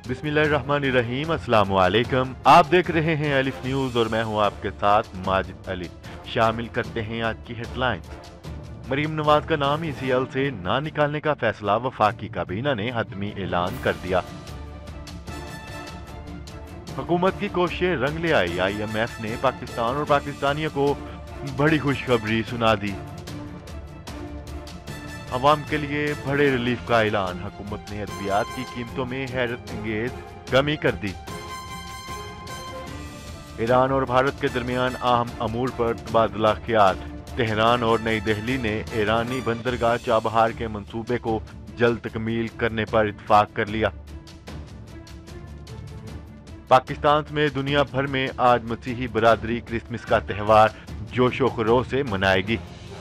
बिस्मिल्लाहिर्रहमानिर्रहीम, अस्सलाम वालेकुम। आप देख रहे हैं अलिफ न्यूज़ और मैं हूं आपके साथ माजिद अली। शामिल करते हैं आज की हेडलाइंस। मरीम नवाज का नाम ECL से ना निकालने का फैसला वफाकी काबीना ने हतमी ऐलान कर दिया। हुकूमत की कोशिशें रंग ले आई। IMF ने पाकिस्तान और पाकिस्तानियों को बड़ी खुशखबरी सुना दी। अवाम के लिए बड़े रिलीफ का ऐलान। हुकूमत ने अद्वियात की कीमतों में हैरत अंगेज कमी कर दी। ईरान और भारत के दरमियान अहम अमूर पर तबादला ख्याल। तेहरान और नई दिल्ली ने ईरानी बंदरगाह चाबहार के मंसूबे को जल्द तकमील करने पर इत्तेफाक कर लिया। पाकिस्तान में दुनिया भर में आज मसीही बरादरी क्रिसमस का त्यौहार जोशो खरोश से मनाएगी।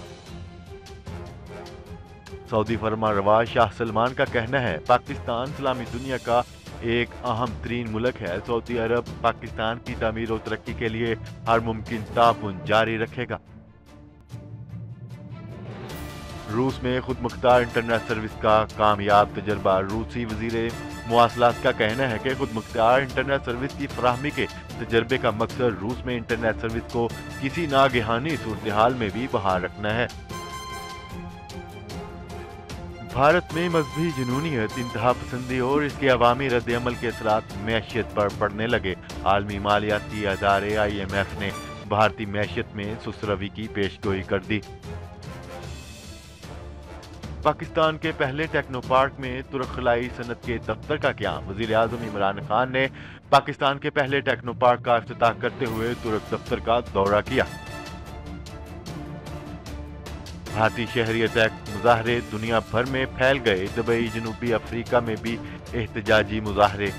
सऊदी फरमानरवा शाह सलमान का कहना है पाकिस्तान इस्लामी दुनिया का एक अहम तरीन मुल्क है। सऊदी अरब पाकिस्तान की तामीर और तरक्की के लिए हर मुमकिन ताउन जारी रखेगा। रूस में खुद मुख्तार इंटरनेट सर्विस का कामयाब तजर्बा। रूसी वजीर मुवासलात का कहना है कि खुद मुख्तार इंटरनेट सर्विस की फराहमी के तजर्बे का मकसद रूस में इंटरनेट सर्विस को किसी नागहानी सूरत हाल में भी बहाल रखना है। भारत में मजहबी जुनूनियत, इंतहा पसंदी और इसके अवामी रद्द अमल के असरात मैशियत पर पड़ने लगे। आलमी मालियाती अदारे IMF ने भारतीय मैशियत में सुस्त-रवी की पेशगोई कर दी। पाकिस्तान के पहले टेक्नो पार्क में तुर्क खलाई सनत के दफ्तर का क़याम। वज़ीर आज़म इमरान खान ने पाकिस्तान के पहले टेक्नो पार्क का इफ्तिताह करते हुए तुर्क दफ्तर का दौरा किया। भारतीय शहरियत एक्ट मुजाहरे दुनिया भर में फैल गए। दुबई, जनूबी अफ्रीका में भी एहतजाजी मुजाहरे।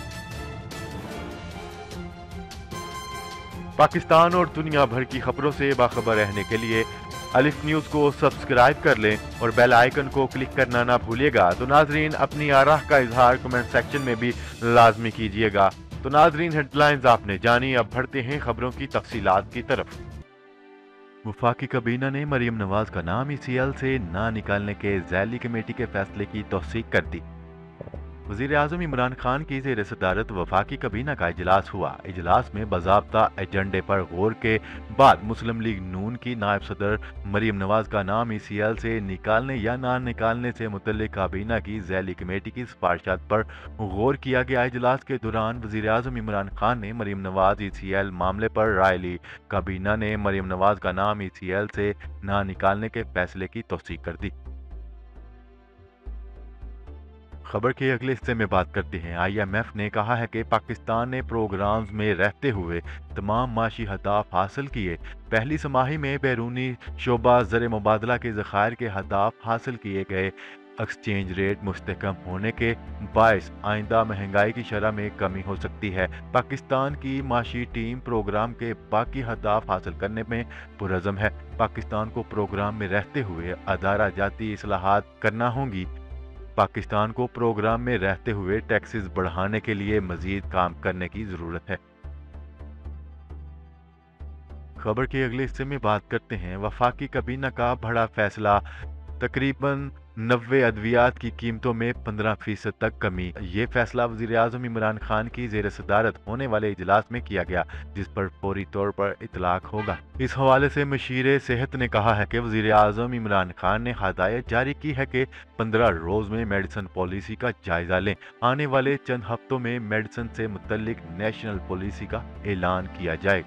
पाकिस्तान और दुनिया भर की खबरों से बाखबर रहने के लिए अलिफ न्यूज़ को सब्सक्राइब कर लें और बेल आइकन को क्लिक करना ना भूलिएगा। तो नाजरीन, अपनी आराह का इजहार कमेंट सेक्शन में भी लाजमी कीजिएगा। तो नाजरीन, हेडलाइंस आपने जानी, अब बढ़ते हैं खबरों की तफसीलात की तरफ। वफाकी काबीना ने मरीम नवाज का नाम ECL से ना निकालने के ज़ैली कमेटी के फैसले की तौसीक कर दी। वज़ीर आज़म इमरान खान की ज़ेर सदारत वफाकी काबीना का इजलास हुआ। इजलास में बाज़ाब्ता एजेंडे पर गौर के बाद मुस्लिम लीग नून की नायब सदर मरीम नवाज का नाम ECL से निकालने या ना निकालने से मुतल्लिक़ काबीना की ज़ैली कमेटी की सिफारिशात पर गौर किया गया। इजलास के दौरान वज़ीर आज़म इमरान खान ने मरीम नवाज ECL मामले पर राय ली। काबीना ने मरीम नवाज का नाम ECL से ना निकालने के फैसले की तौसीक कर दी। खबर के अगले हिस्से में बात करते हैं। IMF ने कहा है कि पाकिस्तान ने प्रोग्राम्स में रहते हुए तमाम माशी हदाफ हासिल किए। पहली समाही में बैरूनी शोबा ज़र मुबादला के ज़खायर के हदाफ हासिल किए गए। एक्सचेंज रेट मुस्तकम होने के बायस आइंदा महंगाई की शरह में कमी हो सकती है। पाकिस्तान की माशी टीम प्रोग्राम के बाकी हदाफ हासिल करने में पुरज़म है। पाकिस्तान को प्रोग्राम में रहते हुए अदारा जाती इस्लाहात करना होंगी। पाकिस्तान को प्रोग्राम में रहते हुए टैक्सेस बढ़ाने के लिए मजीद काम करने की जरूरत है। खबर के अगले हिस्से में बात करते हैं वफाकी काबीना का बड़ा फैसला। तकरीबन 90 अद्वियात की कीमतों में 15% तक कमी। ये फैसला वज़ीर आज़म इमरान खान की ज़ेर सदारत होने वाले इजलास में किया गया, जिस पर फौरी तौर पर इतलाक होगा। इस हवाले से मशीर सेहत ने कहा है कि वज़ीर आज़म इमरान खान ने हदायत जारी की है कि 15 रोज़ में मेडिसिन पॉलिसी का जायजा लें। आने वाले चंद हफ्तों में मेडिसिन से मुतल्लिक नेशनल पॉलिसी का ऐलान किया जाए।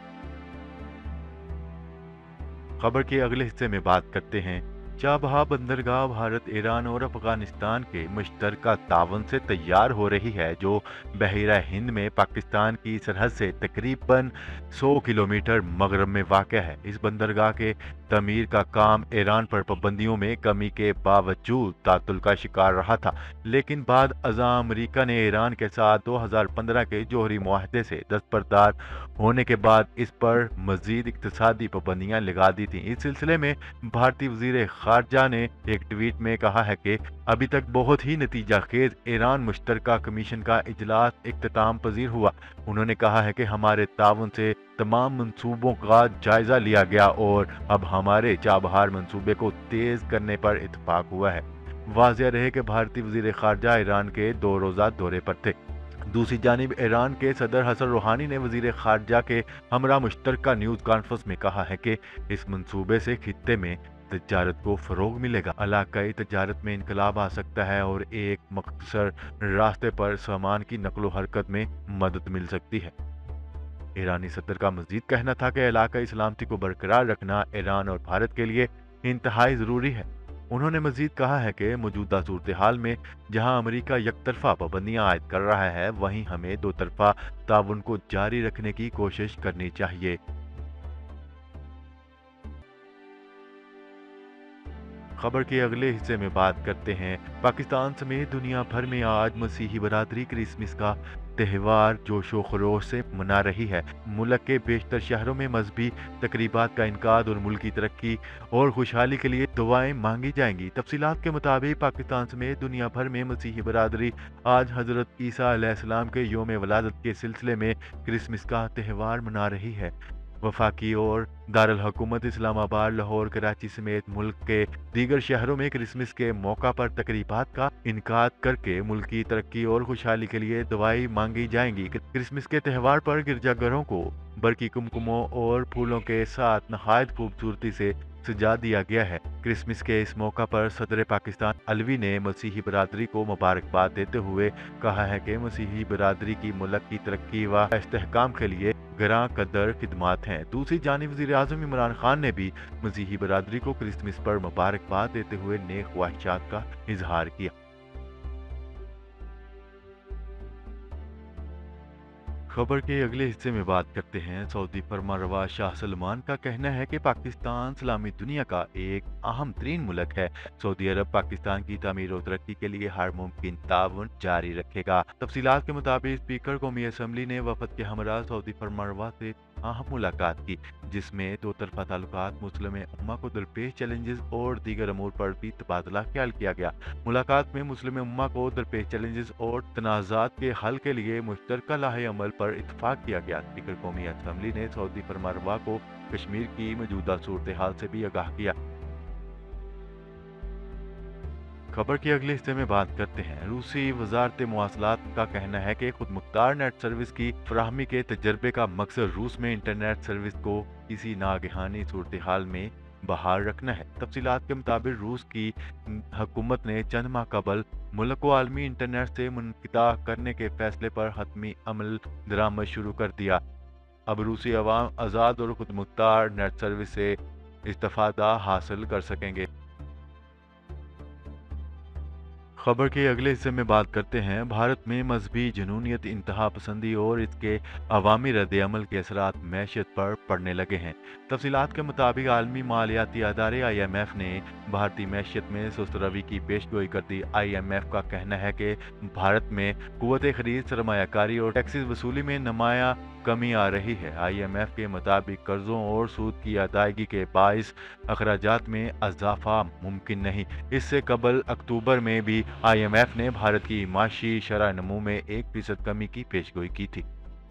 खबर के अगले हिस्से में बात करते हैं चाबहार बंदरगाह भारत, ईरान और अफगानिस्तान के मुश्तरका तावन से तैयार हो रही है, जो बहरा हिंद में पाकिस्तान की सरहद से तकरीबन 100 किलोमीटर मगरब में वाक़ है। इस बंदरगाह के तमीर का काम ईरान पर पाबंदियों में कमी के बावजूद तातुल का शिकार रहा था, लेकिन बाद अज़ां अमरीका ने ईरान के साथ 2015 के जोहरी मुआहदे से दस्तबरदार होने के बाद इस पर मजीद इक्तसादी पाबंदियां लगा दी थी। इस सिलसिले में भारतीय वज़ीर ख़ारजा ने एक ट्वीट में कहा है कि अभी तक बहुत ही नतीजा खेज ईरान मुश्तरका कमीशन का इजलास इख्तिताम पजीर हुआ। उन्होंने कहा है कि हमारे ताउन से तमाम मंसूबों का जायजा लिया गया और अब हमारे चाबहार मंसूबे को तेज करने पर इत्तेफाक हुआ है। वाज़ेह रहे कि भारतीय वज़ीर ख़ारजा ईरान के 2 रोज़ा दौरे पर थे। दूसरी जानिब ईरान के सदर हसन रूहानी ने वजीर खारजा के हमरा मुश्तरका न्यूज कॉन्फ्रेंस में कहा है कि इस मंसूबे से खित्ते में तजारत को फरोग मिलेगा, इलाकाई तजारत में इनकलाब आ सकता है और एक मख्तसर रास्ते पर सामान की नकलो हरकत में मदद मिल सकती है। ईरानी सदर का मजीद कहना था कि इलाकाई सलामती को बरकरार रखना ईरान और भारत के लिए इंतहाई ज़रूरी है। उन्होंने मजीद कहा है कि मौजूदा सूरत हाल में जहां अमेरिका यकतरफा पाबंदियां आयद कर रहा है, वहीं हमें दो तरफा ताउन को जारी रखने की कोशिश करनी चाहिए। खबर के अगले हिस्से में बात करते हैं। पाकिस्तान समेत दुनिया भर में आज मसीही बरादरी क्रिसमस का त्यौहार जोशो खरोश से मना रही है। मुल्क के बेशतर शहरों में मजहबी तकरीबात का इनकाद और मुल्क की तरक्की और खुशहाली के लिए दुआएं मांगी जाएंगी। तफसीलात के मुताबिक पाकिस्तान समेत दुनिया भर में मसीही बरादरी आज हजरत ईसा अलैहिस्सलाम के योम वलादत के सिलसिले में क्रिसमस का त्यौहार मना रही है। वफाकी और दारुल हुकूमत इस्लामाबाद, लाहौर, कराची समेत मुल्क के दीगर शहरों में क्रिसमस के मौका पर तकरीबात का इनकाद करके मुल्क की तरक्की और खुशहाली के लिए दुआएं मांगी जाएंगी। क्रिसमस के त्यौहार पर गिरजाघरों को बरकी कुमकुमों और फूलों के साथ नहायत खूबसूरती से सजा दिया गया है। क्रिसमस के इस मौका पर सदर पाकिस्तान अलवी ने मसीही बरादरी को मुबारकबाद देते हुए कहा है कि मसीही बरादरी की मुल्क की तरक्की व इस्तेहकाम के लिए गरां कदर खिदमात हैं। दूसरी जानिब वज़ीर आज़म इमरान खान ने भी मसीही बरादरी को क्रिसमस पर मुबारकबाद देते हुए नेक ख्वाहिशात का इजहार किया। खबर के अगले हिस्से में बात करते हैं। सऊदी फरमारवा शाह सलमान का कहना है कि पाकिस्तान इस्लामी दुनिया का एक अहम तरीन मुल्क है। सऊदी अरब पाकिस्तान की तामीर और तरक्की के लिए हर मुमकिन ताउन जारी रखेगा। तफसीलात के मुताबिक स्पीकर कौमी असम्बली ने वफद के हमरा सऊदी फरमारवा से अहम मुलाकात की, जिसमें दो तरफा ताल्लुकात, मुस्लिम उम्मा को दरपेश चैलेंजेस और दीगर अमूर पर भी तबादला ख्याल किया गया। मुलाकात में मुस्लिम उम्मा को दरपेश चैलेंजेस और तनाज़ात के हल के लिए मुश्तरका लाहे अमल पर इत्तफाक किया गया। स्पीकर कौमी असम्बली ने सऊदी फरमारवा को कश्मीर की मौजूदा सूरत हाल से भी आगाह किया। खबर के अगले हिस्से में बात करते हैं। रूसी वजारत मवासलात का कहना है कि खुद मुख्तार नेट सर्विस की फराहमी के तजर्बे का मकसद रूस में इंटरनेट सर्विस को किसी नागहानी सूरत हाल में बहाल रखना है। तफसीलात के मुताबिक रूस की हुकूमत ने चंद माह कबल मुल्क को आलमी इंटरनेट से मुनक़िता करने के फैसले पर हतमी अमल दरामद शुरू कर दिया। अब रूसी अवाम आज़ाद और खुद मुख्तार नेट सर्विस से इस्तिफ़ादा हासिल कर सकेंगे। खबर के अगले हिस्से में बात करते हैं। भारत में मजहबी जुनूनियत, इंतहा पसंदी और इसके अवामी रद्द-ए-अमल के असरात मैशत पर पड़ने लगे हैं। तफसीलात के मुताबिक आलमी मालियाती अदारे IMF ने भारतीय मैशत में सुस्त रवी की पेशगोई कर दी। IMF का कहना है कि भारत में कुव्वत खरीद, सरमायाकारी और टैक्सेस वसूली में नुमायां कमी आ रही है। IMF के मुताबिक कर्जों और सूद की अदायगी के बाइस अखराजात में इजाफा मुमकिन नहीं। इससे कबल अक्टूबर में भी IMF ने भारत की माशी शरह नमू में 1% कमी की पेशगोई की थी।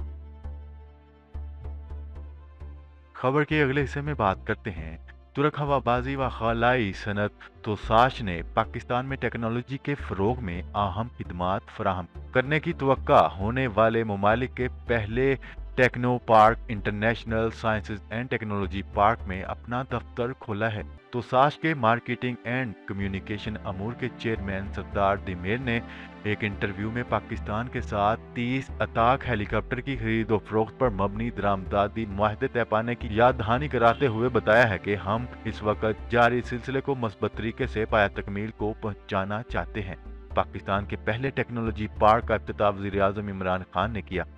खबर के अगले हिस्से में बात करते हैं। तुर्क हवाबाजी व खलाई सनत तोसाश ने पाकिस्तान में टेक्नोलॉजी के फरोग में अहम खिदमात फराहम करने की तवक्का होने वाले ममालिक के पहले techno park international sciences and technology park में अपना दफ्तर खोला है। तोसाश के मार्केटिंग एंड कम्युनिकेशन अमूर के चेयरमैन सरदार दिमेर ने एक इंटरव्यू में पाकिस्तान के साथ 30 अताक हेलीकॉप्टर की खरीद और फरोख्त पर मबनी दरामदादी मुआहदे तय पाने की याद दहानी कराते हुए बताया है कि हम इस वक्त जारी सिलसिले को मस्बत तरीके से पाया तकमील को पहुंचाना चाहते हैं। पाकिस्तान के पहले टेक्नोलॉजी पार्क का इफ्तिताह वज़ीर आज़म इमरान खान ने किया।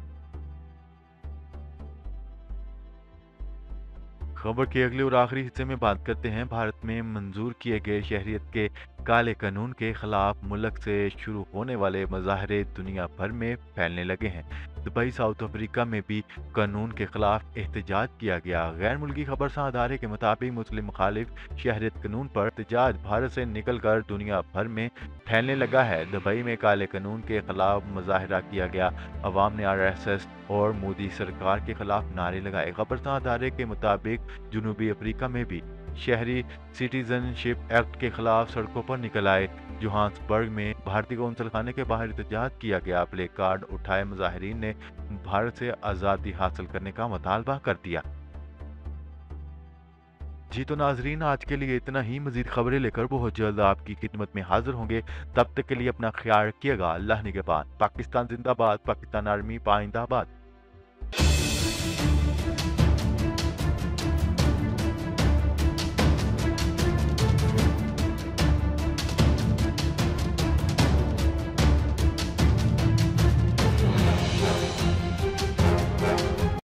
खबर के अगले और आखिरी हिस्से में बात करते हैं। भारत में मंजूर किए गए शहरियत के काले कानून के खिलाफ मुल्क से शुरू होने वाले मुजाहरे दुनिया भर में फैलने लगे हैं। दुबई, साउथ अफ्रीका में भी कानून के खिलाफ एहतजाज किया गया। गैर मुल्की खबरसां अदारे के मुताबिक मुस्लिम मुखालिफ शहरियत कानून पर एहतजाज भारत से निकल कर दुनिया भर में फैलने लगा है। दुबई में काले कानून के खिलाफ मुजाहरा किया गया। अवाम ने RSS और मोदी सरकार के खिलाफ नारे लगाए। खबरसां अदारे के मुताबिक जनूबी अफ्रीका में भी शहरी सिटीजनशिप एक्ट के खिलाफ सड़कों पर निकल आए। जोहान्सबर्ग में भारतीय कौंसल खाने के बाहर एहतजाज किया गया। प्ले कार्ड उठाए मुजाहिरीन ने भारत से आज़ादी हासिल करने का मुतालबा कर दिया। जी तो नाजरीन, आज के लिए इतना ही। मजीद खबरें लेकर बहुत जल्द आपकी खिदमत में हाजिर होंगे। तब तक के लिए अपना ख्याल रखिएगा। अल्लाह निगहबान। पाकिस्तान जिंदाबाद। पाकिस्तान आर्मी पाइंदाबाद।